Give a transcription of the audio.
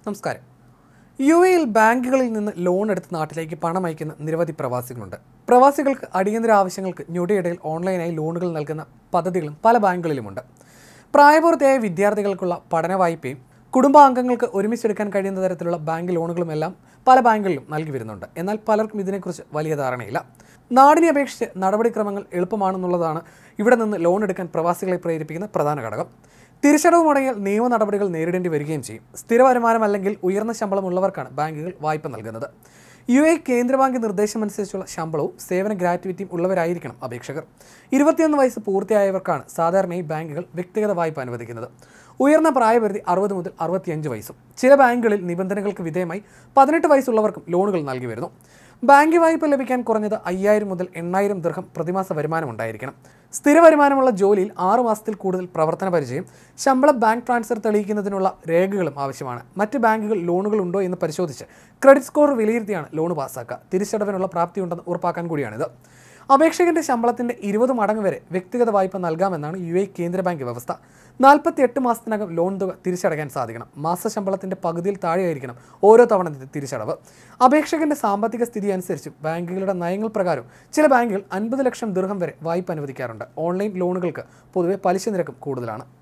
നമസ്കാരം. യുഎഇയിൽ ബാങ്കുകളിൽ നിന്ന് ലോൺ എടുത്ത് നാട്ടിലേക്ക് പണം അയക്കുന്ന നിരവധി പ്രവാസികളുണ്ട്. പ്രവാസികൾക്ക് അടിയന്തര ആവശ്യങ്ങൾക്ക് ഞൊടിയിടയിൽ ഓൺലൈനായി ലോണുകൾ നൽകുന്ന പദ്ധതികളും പല ബാങ്കുകളിലുമുണ്ട്. പ്രായപൂർത്തിയായ വിദ്യാർത്ഥികൾക്കുള്ള പഠന വായ്പയും കുടുംബാംഗങ്ങൾക്ക് ഒരുമിച്ചെടുക്കാൻ കഴിയുന്ന തരത്തിലുള്ള ബാങ്ക് ലോണുകളുമെല്ലാം പല ബാങ്കുകളിലും നൽകി വരുന്നുണ്ട്. എന്നാൽ പലർക്കും ഇതിനെക്കുറിച്ച് വലിയ ധാരണയില്ല. നാടിനെ അപേക്ഷിച്ച് നടപടിക്രമങ്ങൾ എളുപ്പമാണെന്നുള്ളതാണ് ഇവിടെ നിന്ന് ലോൺ എടുക്കാൻ പ്രവാസികളെ പ്രേരിപ്പിക്കുന്ന പ്രധാന ഘടകം. തിരിച്ചടവ് മുടങ്ങിയാൽ നിയമ നടപടികൾ നേരിടേണ്ടി വരികയും ചെയ്യും. സ്ഥിര വരുമാനം അല്ലെങ്കിൽ ഉയർന്ന ശമ്പളമുള്ളവർക്കാണ് ബാങ്കുകൾ വായ്പ നൽകുന്നത്. യുഎഇ കേന്ദ്ര ബാങ്ക് നിർദ്ദേശമനുസരിച്ചുള്ള ശമ്പളവും സേവന ഗ്രാറ്റുവിറ്റിയും ഉള്ളവരായിരിക്കണം അപേക്ഷകർ. 21 വയസ്സ് പൂർത്തിയായവർക്കാണ് സാധാരണയായി ബാങ്കുകൾ വ്യക്തിഗത വായ്പ അനുവദിക്കുന്നത്. ഉയർന്ന പ്രായപരിധി 60 മുതൽ 65 വയസ്സും. ചില ബാങ്കുകളിൽ നിബന്ധനകൾക്ക് വിധേയമായി 18 വയസ്സുള്ളവർക്കും ലോണുകൾ നൽകി വരുന്നു. ബാങ്ക് വായ്പ ലഭിക്കാൻ കുറഞ്ഞത് 5000 മുതൽ 8000 ദിർഹം പ്രതിമാസ വരുമാനം ഉണ്ടായിരിക്കണം. സ്ഥിര വരുമാനമുള്ള ജോലിയിൽ 6 മാസത്തിൽ കൂടുതൽ പ്രവർത്തന പരിചയം, ശമ്പള ബാങ്ക് ട്രാൻസ്ഫർ തെളിയിക്കുന്നതിനുള്ള രേഖകളും ആവശ്യമാണ്. മറ്റ് ബാങ്കുകൾ ലോണുകൾ ഉണ്ടോ എന്ന് പരിശോധിച്ച് ക്രെഡിറ്റ് സ്കോർ വിലയിരുത്തിയാണ് ലോൺ പാസ്സാക്കുക. തിരിച്ചടവിനുള്ള പ്രാപ്തിയുണ്ടെന്ന് ഉറപ്പാക്കാൻ കൂടിയാണിത്. അപേക്ഷകന്റെ ശമ്പളത്തിന്റെ 20 മടങ്ങ് വരെ വ്യക്തിഗത വായ്പ നൽകാമെന്നാണ് യുഎഇ കേന്ദ്ര ബാങ്ക് വ്യവസ്ഥ. 48 മാസത്തിനകം ലോൺ തുക തിരിച്ചടയ്ക്കാൻ സാധിക്കണം. മാസശമ്പളത്തിന്റെ പകുതിയിൽ താഴെയായിരിക്കണം ഓരോ തവണ തിരിച്ചടവ്. അപേക്ഷകന്റെ സാമ്പത്തിക സ്ഥിതി അനുസരിച്ച് ബാങ്കുകളുടെ നയങ്ങൾ പ്രകാരം ചില ബാങ്കുകൾ 50 ലക്ഷം ദിർഹം വരെ വായ്പ അനുവദിക്കാറുണ്ട്. ഓൺലൈൻ ലോണുകൾക്ക് പൊതുവെ പലിശ നിരക്കും കൂടുതലാണ്.